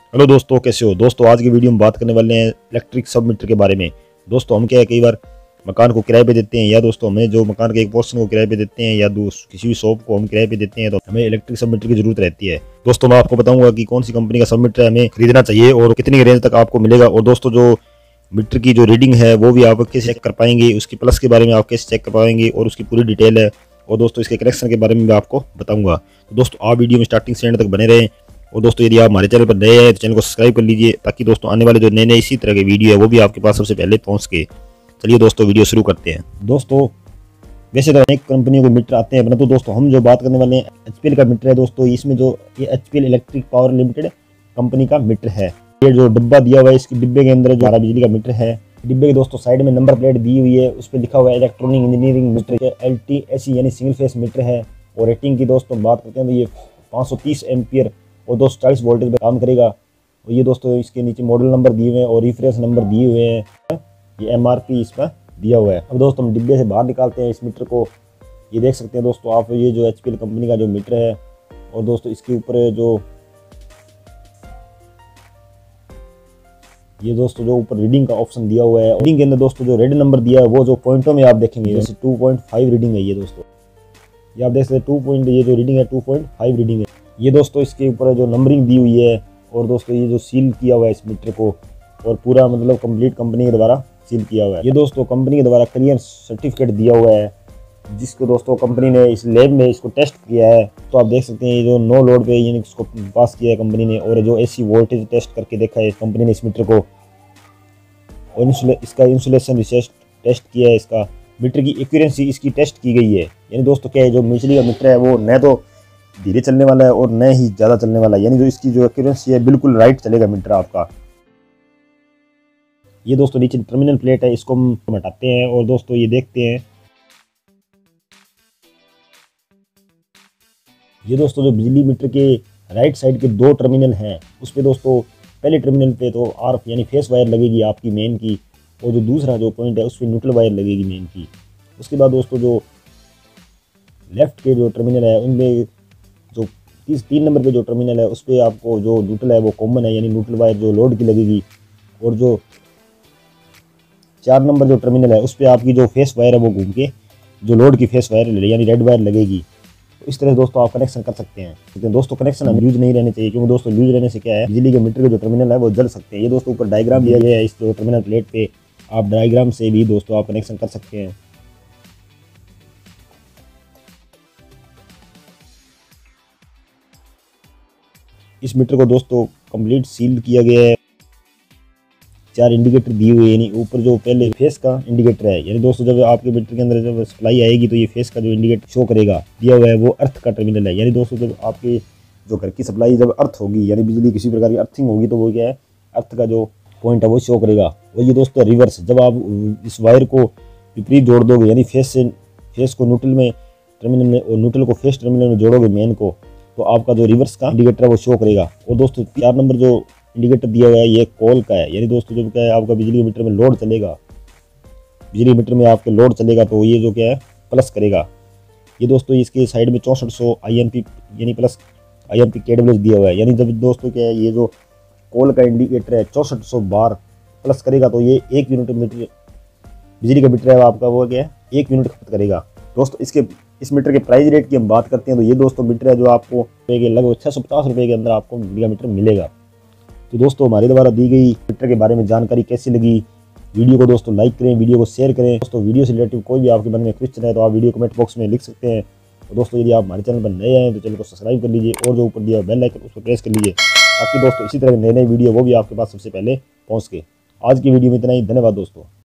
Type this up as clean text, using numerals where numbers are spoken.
Hello दोस्तों, कैसे हो दोस्तों। आज की वीडियो में बात करने वाले हैं इलेक्ट्रिक सब मीटर के बारे में। दोस्तों, हम क्या है कई बार मकान को किराए पे देते हैं, या दोस्तों हमें जो मकान के एक पोर्शन को किराए पे देते हैं, या किसी भी शॉप को हम किराए पे देते हैं, तो हमें इलेक्ट्रिक सब मीटर की जरूरत रहती है। दोस्तों, मैं आपको बताऊंगा कि कौन सी कंपनी का सब मीटर हमें खरीदना चाहिए और कितनी रेंज तक आपको मिलेगा। और दोस्तों, जो मीटर की जो रीडिंग है वो भी आप कैसे चेक कर पाएंगे, उसकी प्लस के बारे में आप कैसे चेक कर पाएंगे, और उसकी पूरी डिटेल है। और दोस्तों, इसके कनेक्शन के बारे में भी आपको बताऊंगा। तो दोस्तों, आप वीडियो में स्टार्टिंग से एंड तक बने रहें। और दोस्तों, यदि आप हमारे चैनल पर नए हैं तो चैनल को सब्सक्राइब कर लीजिए, ताकि दोस्तों आने वाले जो नए नए इसी तरह के वीडियो है वो भी आपके पास सबसे पहले पहुंच के। चलिए दोस्तों, वीडियो शुरू करते हैं। दोस्तों, वैसे तो अनेक कंपनियों के मीटर आते हैं, परंतु दोस्तों हम जो बात करने वाले हैं एचपीएल का मीटर है। दोस्तों, इसमें जो ये HPL electric power limited company का मीटर है। ये जो डिब्बा दिया हुआ है, इसके डिब्बे के अंदर जो हमारा बिजली का मीटर है, डिब्बे के दोस्तों साइड में नंबर प्लेट दी हुई है, उस पर लिखा हुआ है इलेक्ट्रॉनिक इंजीनियरिंग मीटर LTSE यानी सिंगल फेस मीटर है। और रेटिंग की दोस्तों बात करते हैं तो ये 530 एम्पियर और 240 वोल्टेज पे काम करेगा। और ये दोस्तों इसके नीचे मॉडल नंबर दिए हुए हैं और रेफरेंस नंबर दिए हुए हैं। ये MRP इसमें दिया हुआ है। अब दोस्तों, हम डिब्बे से बाहर निकालते हैं इस मीटर को। ये देख सकते हैं दोस्तों आप, ये जो एचपीएल कंपनी का जो मीटर है, और दोस्तों इसके ऊपर जो ये दोस्तों जो ऊपर रीडिंग का ऑप्शन दिया हुआ है, रीडिंग के अंदर दोस्तों जो रेड नंबर दिया है वो जो पॉइंटों में आप देखेंगे, जैसे 2.5 रीडिंग है ये दोस्तों। ये आप देख सकते हैं 2 पॉइंट, ये जो रीडिंग है 2.5 रीडिंग है ये दोस्तों। इसके ऊपर जो नंबरिंग दी हुई है, और दोस्तों ये जो सील किया हुआ है इस मीटर को, और पूरा मतलब कंप्लीट कंपनी के द्वारा सील किया हुआ है। ये दोस्तों कंपनी के द्वारा क्लियर सर्टिफिकेट दिया हुआ है, जिसको दोस्तों कंपनी ने इस लैब में इसको टेस्ट किया है। तो आप देख सकते हैं ये जो नो लोड पे यानी इसको पास किया है कंपनी ने, और जो AC वोल्टेज टेस्ट करके देखा है कंपनी ने इस मीटर को, और इसका इंसुलेशन विशेष टेस्ट किया है। इसका मीटर की एक्यूरेंसी इसकी टेस्ट की गई है। यानी दोस्तों क्या है, जो बिजली का मीटर है वो न तो धीरे चलने वाला है और न ही ज़्यादा चलने वाला है, यानी जो इसकी जो एक्यूरेंसी है बिल्कुल राइट चलेगा मीटर आपका। ये दोस्तों नीचे टर्मिनल प्लेट है, इसको हम हटाते हैं और दोस्तों ये देखते हैं। ये दोस्तों जो बिजली मीटर के राइट साइड के 2 टर्मिनल हैं, उस पे दोस्तों पहले टर्मिनल पे तो आर्फ यानी फेस वायर लगेगी आपकी मेन की, और जो दूसरा जो पॉइंट है उस पर न्यूट्रल वायर लगेगी मेन की। उसके बाद दोस्तों जो लेफ्ट के जो टर्मिनल है उनमें जो 3 नंबर पे जो टर्मिनल है उस पर आपको जो न्यूट्रल है वो कॉमन है, यानी न्यूट्रल वायर जो लोड की लगेगी। और जो 4 नंबर जो टर्मिनल है उस पर आपकी जो फेस वायर है वो घूम के जो लोड की फेस वायर यानी रेड वायर लगेगी। तो इस तरह दोस्तों आप कनेक्शन कर सकते हैं। लेकिन दोस्तों कनेक्शन हम यूज नहीं रहने चाहिए, क्योंकि दोस्तों यूज रहने से क्या है, बिजली के मीटर के जो टर्मिनल है वो जल सकते हैं। ये दोस्तों ऊपर डायग्राम दिया गया है इस जो टर्मिनल प्लेट पे, आप डायग्राम से भी दोस्तों आप कनेक्शन कर सकते हैं। इस मीटर को दोस्तों कंप्लीट सील किया गया है। 4 इंडिकेटर दिए हुए, यानी ऊपर जो पहले फेस का इंडिकेटर है, यानी दोस्तों जब आपके मीटर के अंदर जब सप्लाई आएगी तो ये फेस का जो इंडिकेटर शो करेगा दिया हुआ है वो अर्थ का टर्मिनल है। यानी दोस्तों जब आपके जो घर की सप्लाई जब अर्थ होगी, यानी बिजली किसी प्रकार की अर्थिंग होगी, तो वो क्या है, अर्थ का जो पॉइंट है वो शो करेगा। और ये दोस्तों रिवर्स, जब आप इस वायर को विपरीत जोड़ दोगे, यानी फेस को न्यूट्रल में टर्मिनल में और न्यूट्रल को फेस टर्मिनल में जोड़ोगे मेन को, तो आपका जो रिवर्स का इंडिकेटर है वो शो करेगा। और दोस्तों 4 नंबर जो इंडिकेटर दिया हुआ है ये कॉल का है, यानी दोस्तों जब क्या है आपका बिजली मीटर में लोड चलेगा, बिजली मीटर में आपके लोड चलेगा तो ये जो क्या है प्लस करेगा। ये दोस्तों इसके साइड में 6400 IMP यानी प्लस IMP KWH दिया हुआ है। यानी जब दोस्तों क्या है, ये जो कॉल का इंडिकेटर है 6400 बार प्लस करेगा तो ये 1 यूनिट मीटर बिजली का मीटर है आपका वो क्या है 1 यूनिट खपत करेगा। दोस्तों इस मीटर के प्राइस रेट की हम बात करते हैं तो ये दोस्तों मीटर है जो आपको लगभग 650 रुपये के अंदर आपको बिजली का मीटर मिलेगा। तो दोस्तों हमारे द्वारा दी गई मीटर के बारे में जानकारी कैसी लगी, वीडियो को दोस्तों लाइक करें, वीडियो को शेयर करें। दोस्तों वीडियो से रिलेटेड कोई भी आपके मन में क्वेश्चन है तो आप वीडियो कमेंट बॉक्स में लिख सकते हैं। और दोस्तों यदि आप हमारे चैनल पर नए हैं तो चैनल को सब्सक्राइब कर लीजिए, और जो ऊपर दिया बेल आइकन उस पर प्रेस कर लीजिए, ताकि दोस्तों इसी तरह के नए नए वीडियो वो भी आपके पास सबसे पहले पहुँच के। आज की वीडियो में इतना ही, धन्यवाद दोस्तों।